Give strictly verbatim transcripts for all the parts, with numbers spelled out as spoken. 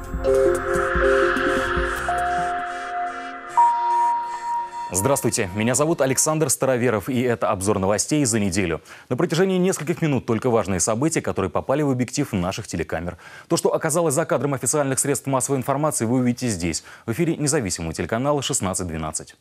Здравствуйте, меня зовут Александр Староверов, и это обзор новостей за неделю. На протяжении нескольких минут только важные события, которые попали в объектив наших телекамер. То, что оказалось за кадром официальных средств массовой информации, вы увидите здесь, в эфире независимого телеканала шестнадцать двенадцать.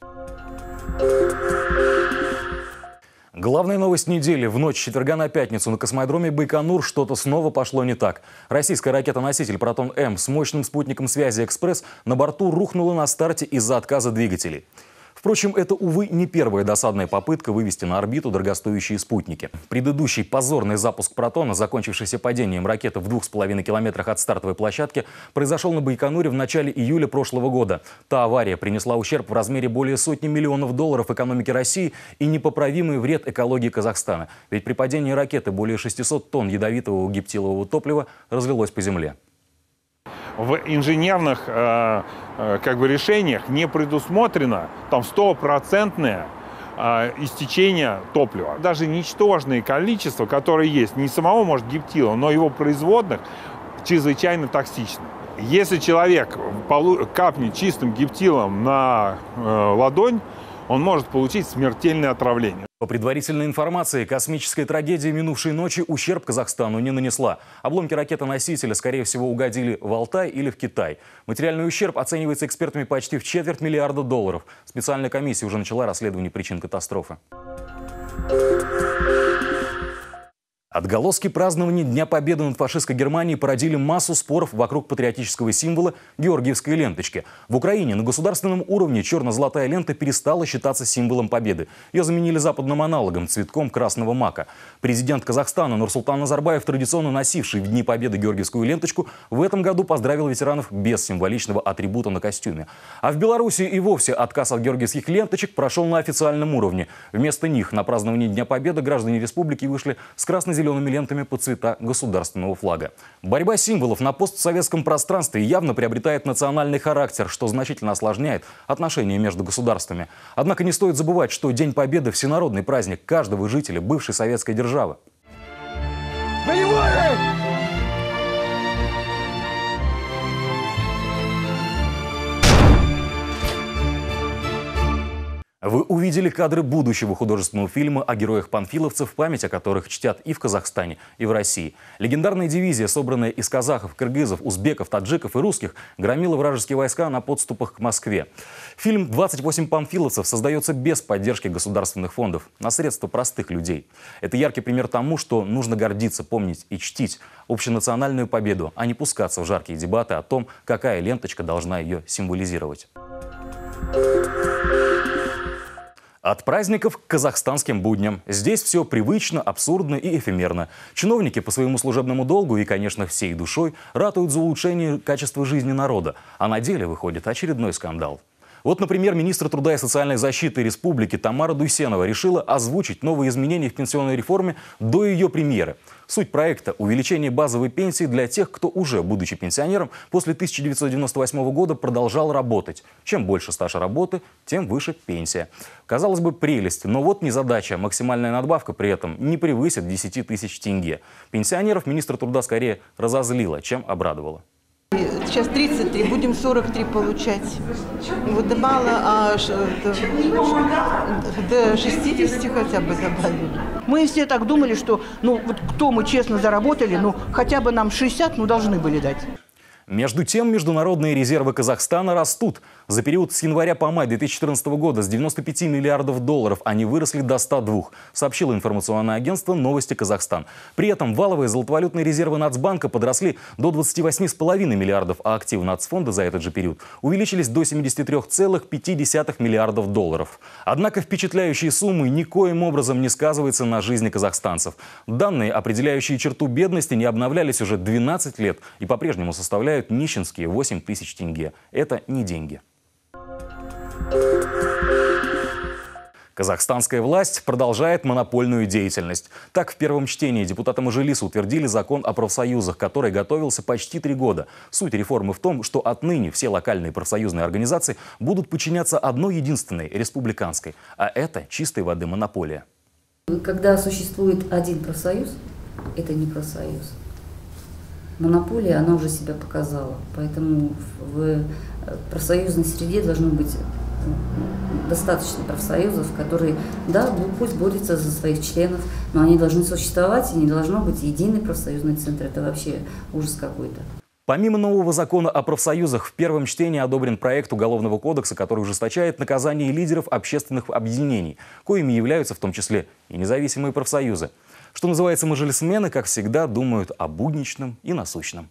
Главная новость недели. В ночь с четверга на пятницу на космодроме Байконур что-то снова пошло не так. Российская ракета-носитель «Протон-М» с мощным спутником связи «Экспресс» на борту рухнула на старте из-за отказа двигателей. Впрочем, это, увы, не первая досадная попытка вывести на орбиту дорогостоящие спутники. Предыдущий позорный запуск «Протона», закончившийся падением ракеты в двух с половиной километрах от стартовой площадки, произошел на Байконуре в начале июля прошлого года. Та авария принесла ущерб в размере более сотни миллионов долларов экономике России и непоправимый вред экологии Казахстана. Ведь при падении ракеты более шестисот тонн ядовитого гептилового топлива разлилось по земле. В инженерных э, э, как бы решениях не предусмотрено там стопроцентное э, истечение топлива. Даже ничтожное количество, которое есть, не самого, может, гептила, но его производных, чрезвычайно токсично. Если человек капнет чистым гептилом на э, ладонь, он может получить смертельное отравление. По предварительной информации, космическая трагедия минувшей ночи ущерб Казахстану не нанесла. Обломки ракеты-носителя, скорее всего, угодили в Алтай или в Китай. Материальный ущерб оценивается экспертами почти в четверть миллиарда долларов. Специальная комиссия уже начала расследование причин катастрофы. Отголоски празднования Дня Победы над фашистской Германией породили массу споров вокруг патриотического символа георгиевской ленточки. В Украине на государственном уровне черно-золотая лента перестала считаться символом победы. Ее заменили западным аналогом – цветком красного мака. Президент Казахстана Нурсултан Назарбаев, традиционно носивший в Дни Победы георгиевскую ленточку, в этом году поздравил ветеранов без символичного атрибута на костюме. А в Беларуси и вовсе отказ от георгиевских ленточек прошел на официальном уровне. Вместо них на празднование Дня Победы граждане республики вышли с красно-зелеными лентами под цвета государственного флага. Борьба символов на постсоветском пространстве явно приобретает национальный характер, что значительно осложняет отношения между государствами. Однако не стоит забывать, что День Победы – всенародный праздник каждого жителя бывшей советской державы. Боевое! Вы увидели кадры будущего художественного фильма о героях-панфиловцев, память о которых чтят и в Казахстане, и в России. Легендарная дивизия, собранная из казахов, кыргызов, узбеков, таджиков и русских, громила вражеские войска на подступах к Москве. Фильм «двадцать восемь панфиловцев» создается без поддержки государственных фондов, на средства простых людей. Это яркий пример тому, что нужно гордиться, помнить и чтить общенациональную победу, а не пускаться в жаркие дебаты о том, какая ленточка должна ее символизировать. От праздников к казахстанским будням. Здесь все привычно, абсурдно и эфемерно. Чиновники по своему служебному долгу и, конечно, всей душой ратуют за улучшение качества жизни народа. А на деле выходит очередной скандал. Вот, например, министр труда и социальной защиты республики Тамара Дуйсенова решила озвучить новые изменения в пенсионной реформе до ее премьеры. Суть проекта – увеличение базовой пенсии для тех, кто уже, будучи пенсионером, после тысяча девятьсот девяносто восьмого года продолжал работать. Чем больше стажа работы, тем выше пенсия. Казалось бы, прелесть, но вот незадача. Максимальная надбавка при этом не превысит десяти тысяч тенге. Пенсионеров министр труда скорее разозлила, чем обрадовала. Сейчас тридцать три, будем сорок три получать. Вот мало, а до шестидесяти хотя бы добавили. Мы все так думали, что ну вот кто мы честно заработали, ну хотя бы нам шестьдесят, ну должны были дать. Между тем, международные резервы Казахстана растут. За период с января по май две тысячи четырнадцатого года с девяноста пяти миллиардов долларов они выросли до ста двух, сообщило информационное агентство «Новости Казахстан». При этом валовые золотовалютные резервы Нацбанка подросли до двадцати восьми с половиной миллиардов, а активы Нацфонда за этот же период увеличились до семидесяти трёх целых пяти десятых миллиардов долларов. Однако впечатляющие суммы никоим образом не сказываются на жизни казахстанцев. Данные, определяющие черту бедности, не обновлялись уже двенадцать лет и по-прежнему составляют нищенские восемь тысяч тенге. Это не деньги. Казахстанская власть продолжает монопольную деятельность. Так, в первом чтении депутаты Мажилиса утвердили закон о профсоюзах, который готовился почти три года. Суть реформы в том, что отныне все локальные профсоюзные организации будут подчиняться одной единственной, республиканской. А это чистой воды монополия. Когда существует один профсоюз, это не профсоюз. монополия, она уже себя показала. Поэтому в профсоюзной среде должно быть достаточно профсоюзов, которые, да, пусть борются за своих членов, но они должны существовать, и не должно быть единый профсоюзный центр. Это вообще ужас какой-то. Помимо нового закона о профсоюзах, в первом чтении одобрен проект Уголовного кодекса, который ужесточает наказание лидеров общественных объединений, коими являются в том числе и независимые профсоюзы. Что называется, мажилисмены, как всегда, думают о будничном и насущном.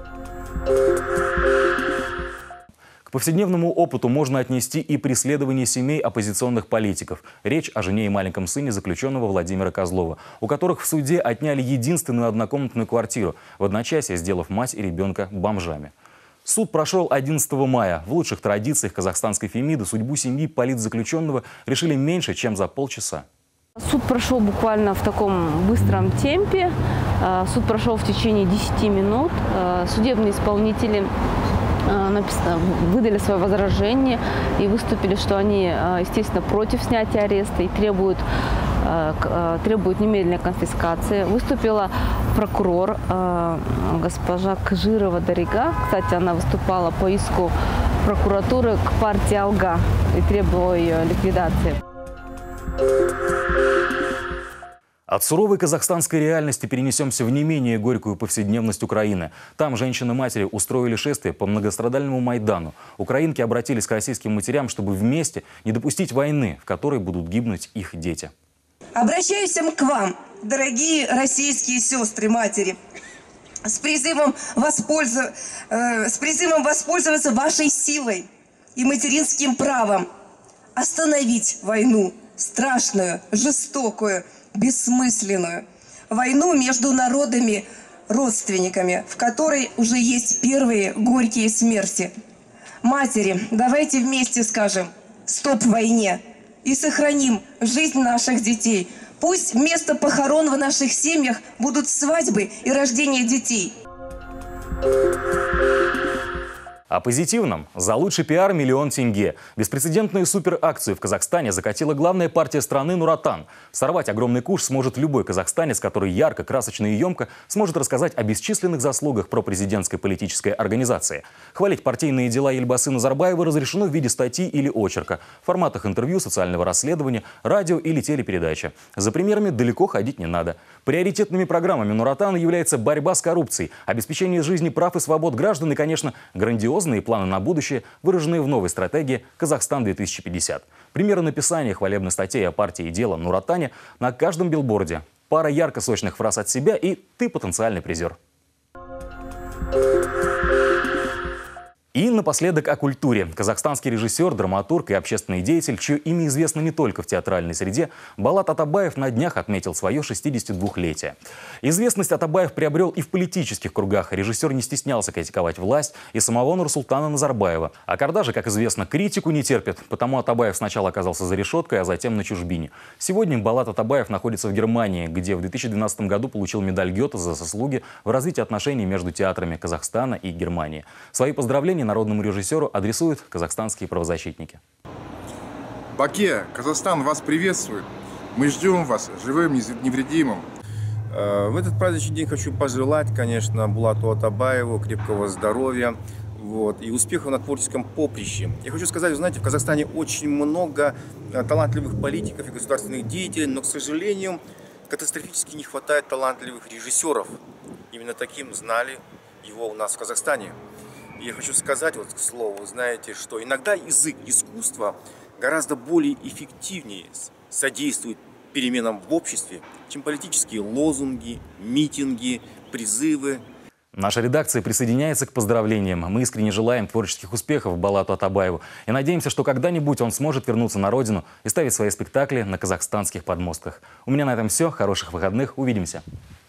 К повседневному опыту можно отнести и преследование семей оппозиционных политиков. Речь о жене и маленьком сыне заключенного Владимира Козлова, у которых в суде отняли единственную однокомнатную квартиру, в одночасье сделав мать и ребенка бомжами. Суд прошел одиннадцатого мая. В лучших традициях казахстанской Фемиды судьбу семьи политзаключенного решили меньше, чем за полчаса. Суд прошел буквально в таком быстром темпе. Суд прошел в течение десяти минут. Судебные исполнители выдали свое возражение и выступили, что они, естественно, против снятия ареста и требуют, требуют немедленной конфискации. Выступила прокурор госпожа Кжирова Дарига. Кстати, она выступала по иску прокуратуры к партии «Алга» и требовала ее ликвидации. От суровой казахстанской реальности перенесемся в не менее горькую повседневность Украины. Там женщины-матери устроили шествие по многострадальному Майдану. Украинки обратились к российским матерям, чтобы вместе не допустить войны, в которой будут гибнуть их дети. Обращаюсь к вам, дорогие российские сестры-матери, с призывом, воспользов... э, с призывом воспользоваться вашей силой и материнским правом. Остановить войну, страшную, жестокую, бессмысленную. Войну между народами, родственниками, в которой уже есть первые горькие смерти. Матери, давайте вместе скажем «стоп войне» и сохраним жизнь наших детей. Пусть вместо похорон в наших семьях будут свадьбы и рождение детей. О позитивном. За лучший пиар миллион тенге. Беспрецедентную суперакцию в Казахстане закатила главная партия страны Нур-Отан. Сорвать огромный куш сможет любой казахстанец, который ярко, красочно и емко сможет рассказать о бесчисленных заслугах пропрезидентской политической организации. Хвалить партийные дела Ельбасы Назарбаева разрешено в виде статьи или очерка, в форматах интервью, социального расследования, радио или телепередачи. За примерами далеко ходить не надо. Приоритетными программами Нур-Отана является борьба с коррупцией, обеспечение жизни, прав и свобод граждан и, конечно, грандиозные планы на будущее, выраженные в новой стратегии «Казахстан-две тысячи пятьдесят». Примеры написания хвалебных статей о партии и дела Нур-Отане на каждом билборде. Пара ярко-сочных фраз от себя, и ты потенциальный призер. И напоследок о культуре. Казахстанский режиссер, драматург и общественный деятель, чье имя известно не только в театральной среде, Болат Атабаев на днях отметил свое шестидесятидвухлетие. Известность Атабаев приобрел и в политических кругах. Режиссер не стеснялся критиковать власть и самого Нурсултана Назарбаева. А Кардажи, как известно, критику не терпит, потому Атабаев сначала оказался за решеткой, а затем на чужбине. Сегодня Болат Атабаев находится в Германии, где в две тысячи двенадцатом году получил медаль Гёте за заслуги в развитии отношений между театрами Казахстана и Германии. Свои поздравления народному режиссеру адресуют казахстанские правозащитники. Баке, Казахстан вас приветствует. Мы ждем вас живым, невредимым. В этот праздничный день хочу пожелать, конечно, Булату Атабаеву крепкого здоровья, вот, и успехов на творческом поприще. Я хочу сказать, вы знаете, в Казахстане очень много талантливых политиков и государственных деятелей, но, к сожалению, катастрофически не хватает талантливых режиссеров. Именно таким знали его у нас в Казахстане. И я хочу сказать, вот к слову, знаете, что иногда язык искусства гораздо более эффективнее содействует переменам в обществе, чем политические лозунги, митинги, призывы. Наша редакция присоединяется к поздравлениям. Мы искренне желаем творческих успехов Болату Атабаеву и надеемся, что когда-нибудь он сможет вернуться на родину и ставить свои спектакли на казахстанских подмостках. У меня на этом все. Хороших выходных. Увидимся.